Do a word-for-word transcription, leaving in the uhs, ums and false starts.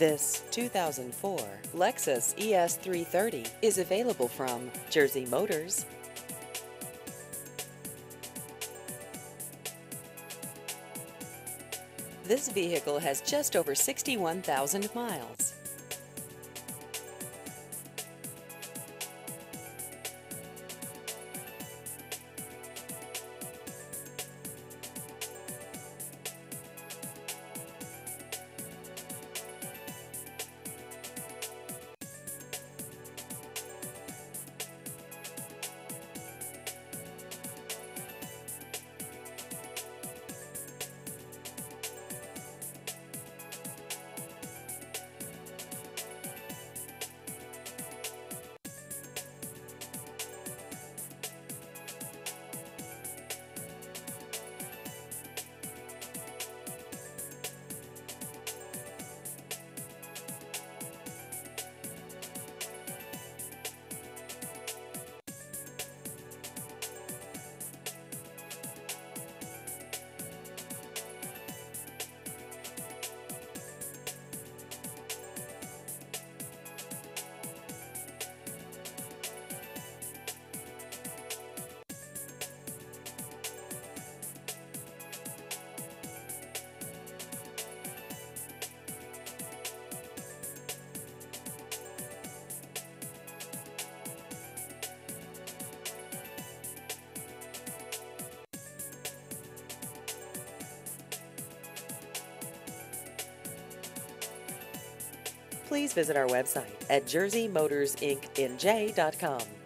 This two thousand four Lexus E S three thirty is available from Jersey Motors. This vehicle has just over sixty-one thousand miles. Please visit our website at jersey motors inc n j dot com.